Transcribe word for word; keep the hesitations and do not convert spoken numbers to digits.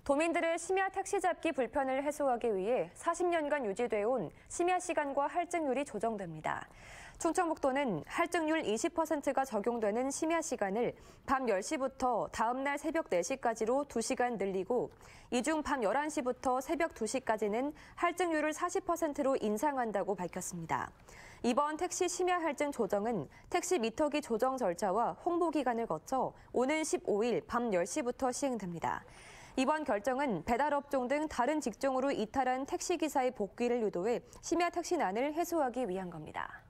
도민들의 심야 택시 잡기 불편을 해소하기 위해 사십 년간 유지돼 온 심야 시간과 할증률이 조정됩니다. 충청북도는 할증률 이십 퍼센트가 적용되는 심야 시간을 밤 열 시부터 다음 날 새벽 네 시까지로 두 시간 늘리고 이 중 밤 열한 시부터 새벽 두 시까지는 할증률을 사십 퍼센트로 인상한다고 밝혔습니다. 이번 택시 심야 할증 조정은 택시 미터기 조정 절차와 홍보 기간을 거쳐 오는 십오 일 밤 열 시부터 시행됩니다. 이번 결정은 배달업종 등 다른 직종으로 이탈한 택시기사의 복귀를 유도해 심야 택시난을 해소하기 위한 겁니다.